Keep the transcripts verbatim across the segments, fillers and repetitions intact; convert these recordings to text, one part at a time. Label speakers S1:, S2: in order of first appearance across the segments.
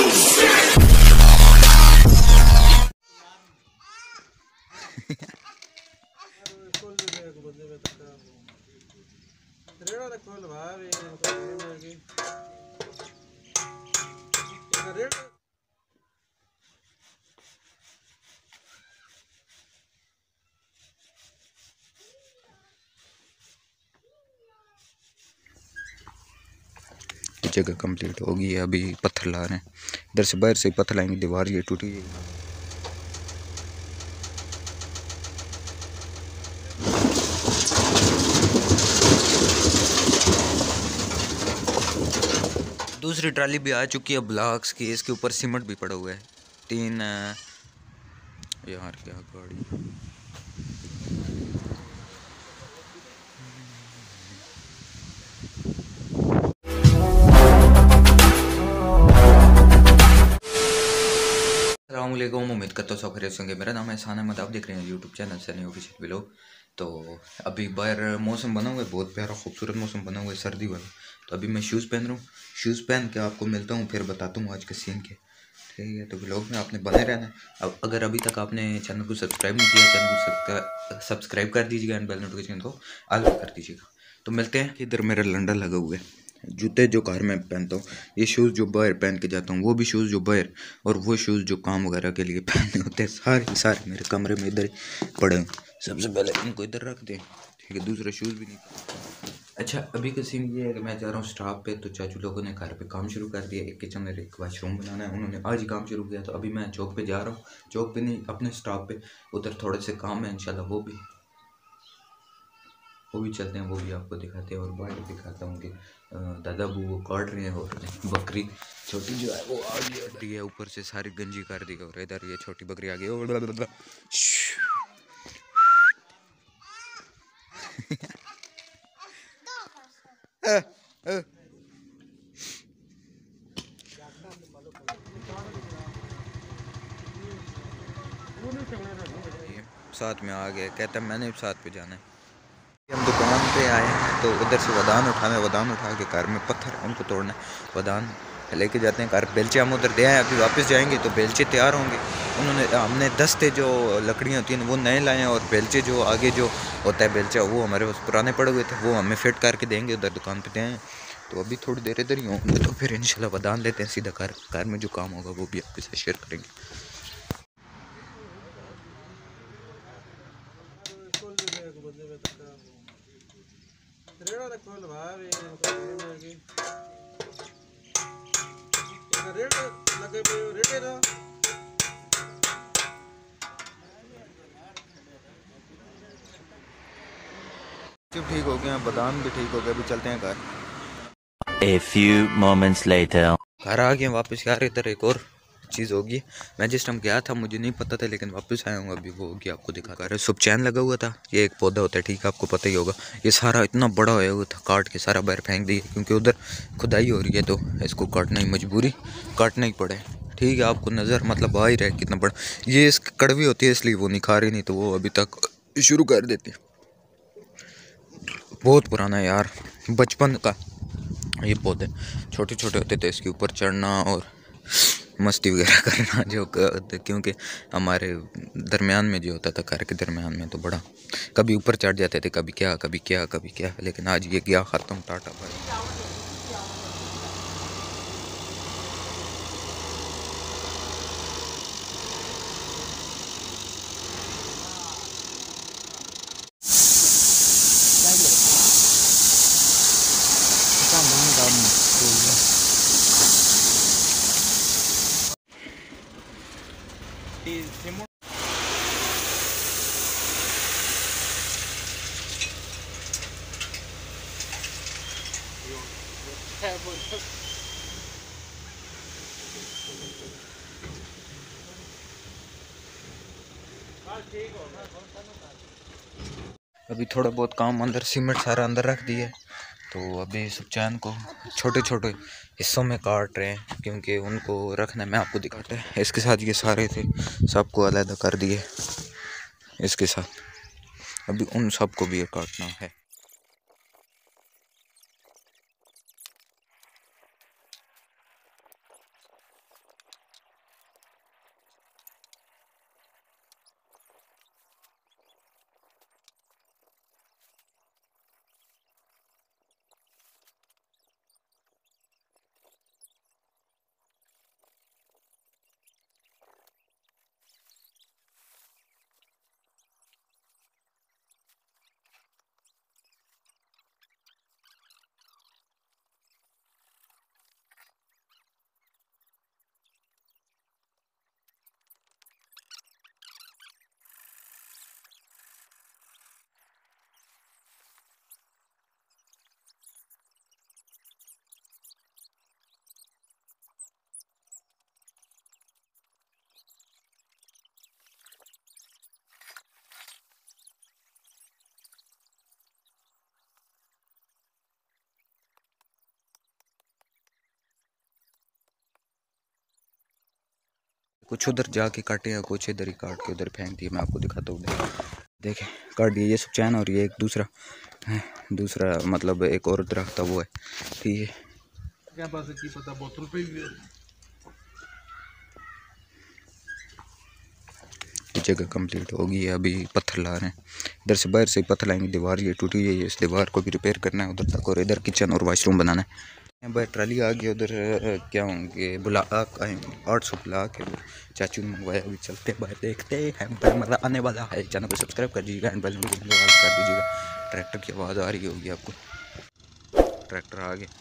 S1: जगह कंप्लीट होगी। अभी पत्थर ला रहे हैं, इधर से बाहर से पत्थर लाएंगे, दीवार ये टूटी है। दूसरी ट्राली भी आ चुकी है ब्लॉक्स की, इसके ऊपर सीमेंट भी पड़ा हुआ है। तीन यार क्या गाड़ी अस्सलामुअलैकुम, उम्मीद करता हूँ सब खैरियत से होंगे। मेरा नाम है एहसान अहमद, आप देख रहे हैं YouTube channel Sunny official vlog. तो अभी बाहर मौसम बना हुआ है, बहुत प्यारा खूबसूरत मौसम बना हुआ है, सर्दी वाला। तो अभी मैं शूज़ पहन रहा हूँ, शूज़ पहन के आपको मिलता हूँ, फिर बताता हूँ आज का सीन क्या। ठीक है, तो व्लॉग में आपने बने रहना है। अब अगर अभी तक आपने चैनल को सब्सक्राइब नहीं किया, चैनल को सब्सक्राइब कर दीजिएगा एंड बेल नोटिफिकेशन को ऑल कर दीजिएगा। तो मिलते हैं। इधर मेरा लंडा लगा हुआ है, जूते जो कार में पहनता हूँ, ये शूज़ जो बाहर पहन के जाता हूँ, वो भी शूज़ जो बाहर, और वो शूज़ जो काम वगैरह के लिए पहने होते हैं, सारे सारे मेरे कमरे में इधर ही पड़े हैं। सबसे पहले इनको इधर रख दें, ठीक है, दूसरा शूज़ भी नहीं। अच्छा, अभी का सीन ये है कि मैं जा रहा हूँ स्टाफ पे। तो चाचू लोगों ने घर पे काम शुरू कर दिया, एक किचन में एक वाशरूम बनाना है, उन्होंने आज ही काम शुरू किया। तो अभी मैं चौक पे जा रहा हूँ, चौक पे नहीं अपने स्टाफ पे, उधर थोड़े से काम है इंशाल्लाह, वो भी वो भी चलते हैं, वो भी आपको दिखाते हैं। और बाहर दिखाता हूँ कि दादा बू वो काट रहे हैं, और बकरी छोटी जो है वो आ गई है, ऊपर से सारी गंजी कर दी। और इधर ये छोटी बकरी आ गई। साथ में आ गए, कहता मैंने भी साथ पे जाना है। हम दुकान पे आए हैं, तो उधर से वदान उठाना, वदान उठा के घर में पत्थर उनको तोड़ना है, वदान लेके जाते हैं घर। बेलचे हम उधर दे आए, अभी वापस जाएंगे तो बेलचे तैयार होंगे। उन्होंने हमने दस्ते जो लकड़ियाँ होती हैं वो नए लाए हैं, और बेलचे जो आगे जो होता है बेलचा, वो हमारे पास पुराने पड़े हुए थे, वो हमें फिट करके देंगे, उधर दुकान पे दे आए। तो अभी थोड़ी देर इधर ही होंगे, तो फिर इंशाल्लाह वदान लेते हैं सीधा घर। घर में जो काम होगा वो भी आपके साथ शेयर करेंगे। ठीक हो गया, बादाम भी ठीक हो गया, अभी चलते हैं घर।
S2: A few moments later.
S1: घर आ गए वापस। यार इधर एक और चीज़ होगी, मैं जिस टाइम गया था मुझे नहीं पता था, लेकिन वापस आया हूँ, अभी वो होगी आपको दिखा कर। सब चैन लगा हुआ था, ये एक पौधा होता है, ठीक है, आपको पता ही होगा। ये सारा इतना बड़ा होया हुआ था, काट के सारा बाहर फेंक दिया, क्योंकि उधर खुदाई हो रही है, तो इसको काटना ही मजबूरी, काटना ही पड़े। ठीक है, आपको नज़र मतलब आ ही रहा है कितना बड़ा। ये इस कड़वी होती है इसलिए वो निखा रही, नहीं तो वो अभी तक शुरू कर देती। बहुत पुराना है यार, बचपन का ये पौधे छोटे छोटे होते थे, इसके ऊपर चढ़ना और मस्ती वगैरह करना, जो क्योंकि हमारे दरमियान में जो होता था, घर के दरमियान में, तो बड़ा कभी ऊपर चढ़ जाते थे, कभी क्या कभी क्या कभी क्या। लेकिन आज ये गया ख़त्म, टाटा भाई। अभी थोड़ा बहुत काम अंदर, सीमेंट सारा अंदर रख दिए, तो अभी सब चैन को छोटे छोटे हिस्सों में काट रहे हैं, क्योंकि उनको रखना मैं आपको दिखाता है। इसके साथ ये सारे थे, सबको अलग कर दिए इसके साथ, अभी उन सबको भी काटना है। कुछ उधर जाके काटे हैं, कुछ इधर ही काट के उधर फेंक दिए। मैं आपको दिखाता हूँ, देखें काट दिए ये सब चैन, और ये एक दूसरा है, दूसरा मतलब एक और दरख्त वो है, ठीक है। क्या बात है की पता बोतल पे जगह कंप्लीट होगी। अभी पत्थर ला रहे हैं, इधर से बाहर से पत्थर लाएंगे। दीवार ये टूटी हुई है, इस दीवार को भी रिपेयर करना है उधर तक, और इधर किचन और वॉशरूम बनाना है। बाहर ट्राली आ गई, उधर क्या होंगे बुला आठ सौ बुला के चाचू ने मंगवाया। अभी चलते हैं बाहर, देखते हैं मज़ा आने वाला है। चैनल को सब्सक्राइब कर दीजिएगा एंड बेल नोटिफिकेशन कर दीजिएगा। ट्रैक्टर की आवाज़ आ रही होगी आपको, ट्रैक्टर आ गया।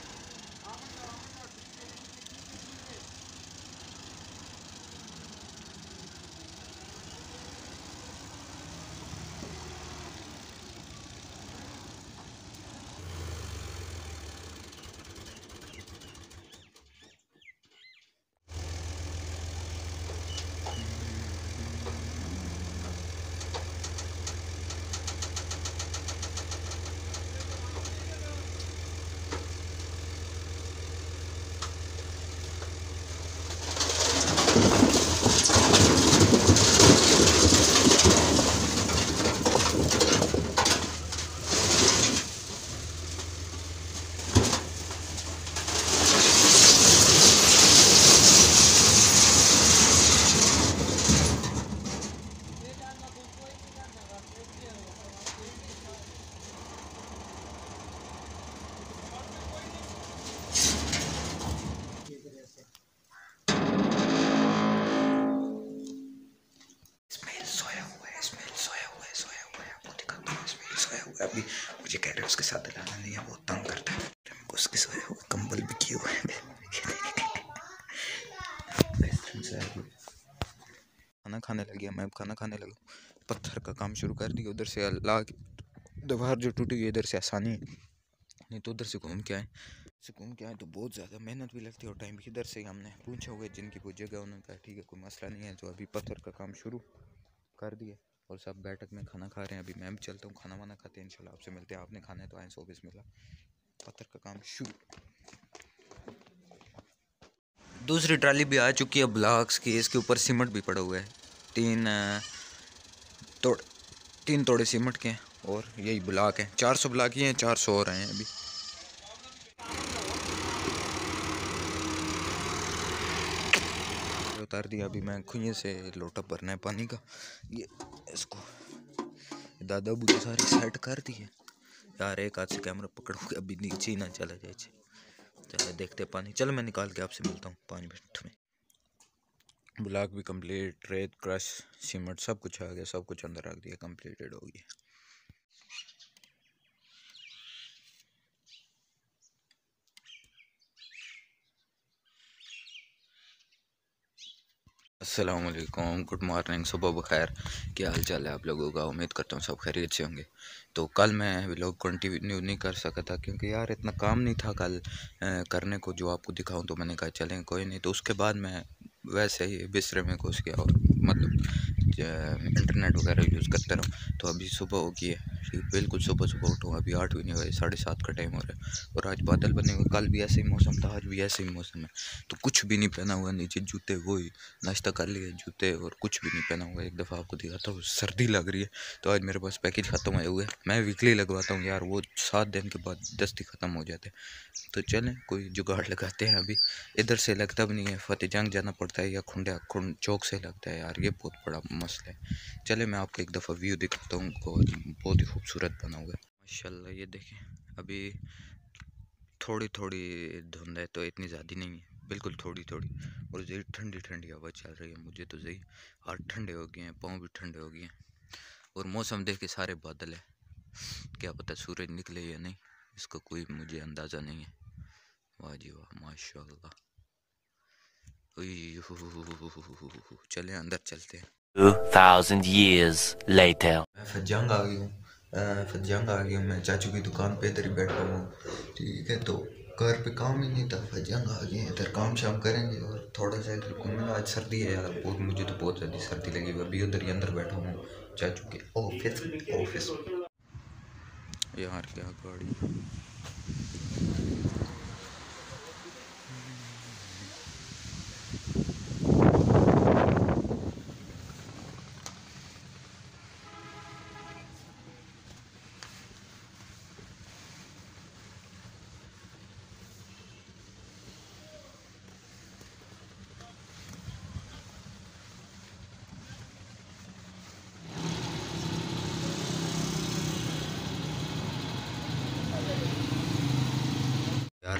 S1: अभी मुझे कह रहे हैं उसके साथ लाना नहीं है, बहुत तंग करता है। उसके सोया हुआ कंबल भी किए हुए हैं। खाना खाने लग गया, मैं खाना खाने लगा। पत्थर का काम शुरू कर दिया, उधर से अल्लाह की दीवार जो टूटी हुई है इधर से आसानी है, नहीं तो उधर से घूम के आए। से घूम के आए तो बहुत ज़्यादा मेहनत भी लगती है और टाइम भी। इधर से हमने पूछा हुआ जिनकी वो जगह, उन्होंने कहा ठीक है कोई मसला नहीं है। तो अभी पत्थर का काम शुरू कर दिया और सब बैठक में खाना खा रहे हैं। अभी मैं भी चलता हूँ, खाना वाना खाते हैं, इंशाल्लाह आपसे मिलते हैं। आपने खाना है तो आए, सौ बीस मिला। पत्थर का काम शुरू। दूसरी ट्राली भी आ चुकी है ब्लॉक्स की, इसके ऊपर सीमेंट भी पड़ा हुआ है। तीन तोड़ तीन तोड़े सीमेंट के हैं और यही ब्लॉक है। चार सौ ब्लॉक ही हैं, चार सौ और हैं अभी। उतार दिया। अभी मैं खुइये से लोटा भरना है पानी का। ये इसको दादा अबू तो सारी सेट कर दी है यार। एक हाथ से कैमरा पकड़ोगे अभी नीचे ही ना चला जाए। चलो देखते पानी। चलो मैं निकाल के आपसे मिलता हूँ पाँच मिनट में। ब्लॉक भी कंप्लीट, रेत क्रश सीमेंट सब कुछ आ गया, सब कुछ अंदर रख दिया, कंप्लीटेड हो गया। अस्सलाम वालेकुम, गुड मॉर्निंग, सुबह बखैर। क्या हाल चाल है आप लोगों का? उम्मीद करता हूँ सब खैरियत से होंगे। तो कल मैं व्लॉग कंटिन्यू नहीं कर सका था क्योंकि यार इतना काम नहीं था कल करने को जो आपको दिखाऊं। तो मैंने कहा चलें कोई नहीं। तो उसके बाद मैं वैसे ही बिस्तरे में घुस गया और मतलब इंटरनेट वगैरह यूज़ करता रहूँ। तो अभी सुबह हो गई है, बिल्कुल सुबह सुबह उठूँ। अभी आठ भी नहीं हुए, साढ़े सात का टाइम हो रहा है और आज बादल बने हुए। कल भी ऐसे ही मौसम था, आज भी ऐसे ही मौसम है। तो कुछ भी नहीं पहना हुआ, नीचे जूते, वही नाश्ता कर लिया, जूते और कुछ भी नहीं पहना हुआ। एक दफ़ा आपको दिखाता हूँ, सर्दी लग रही है। तो आज मेरे पास पैकेज ख़त्म हुए हुए। मैं वीकली लगवाता हूँ यार, वो सात दिन के बाद दस्ती ख़त्म हो जाते। तो चलें कोई जुगाड़ लगाते हैं। अभी इधर से लगता भी नहीं है, फतेह जंग जाना पड़ता है या खुंडा खुंड चौक से लगता है यार, ये बहुत बड़ा मसला है। चले मैं आपको एक दफ़ा व्यू दिखाता हूँ, बहुत ही खूबसूरत बना हुआ है माशाल्लाह। ये देखें अभी थोड़ी थोड़ी धुंध है, तो इतनी ज़्यादा नहीं है, बिल्कुल थोड़ी थोड़ी। और यही ठंडी ठंडी हवा चल रही है। मुझे तो यही हाथ ठंडे हो गए हैं, पाँव भी ठंडे हो गए हैं। और मौसम देख के सारे बादल है, क्या पता सूरज निकले या नहीं, इसका कोई मुझे अंदाज़ा नहीं है। वाह जी वाह माशाल्लाह। चले अंदर चलते हैं।
S2: Two thousand years later.
S1: मैं फज्जंग आ गई हूँ, फज्जंग आ गई हूँ। मैं चाचू की दुकान पे इधर ही बैठा हूँ, ठीक है। तो घर पे काम ही नहीं था, फज्जंग आ गए। इधर काम शाम करेंगे और थोड़ा सा इधर घूमना। आज सर्दी है यार बहुत, मुझे तो बहुत ज़्यादा सर्दी लगी हुई। अभी उधर ही अंदर बैठा हूँ चाचू के ऑफिस ऑफिस यार क्या गाड़ी।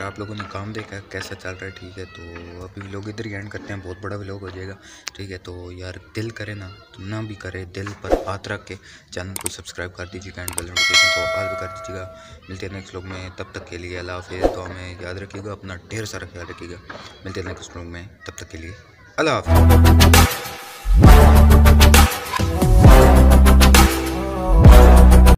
S1: आप लोगों ने काम देखा कैसा चल रहा है, ठीक है। तो अभी व्लॉग इधर ही एंड करते हैं, बहुत बड़ा व्लॉग हो जाएगा, ठीक है। तो यार दिल करे ना तो ना भी करे, दिल पर हाथ रख के चैनल को सब्सक्राइब कर दीजिएगा एंड बेल नोटिफिकेशन को ऑल भी कर दीजिएगा। मिलते हैं नेक्स्ट व्लॉग में, तब तक के लिए अल्लाह हाफिज़। तो हमें याद रखिएगा, अपना ढेर सारा ख्याल रखिएगा। मिलते हैं नेक्स्ट व्लॉग में, तब तक के लिए अल्लाह हाफिज़।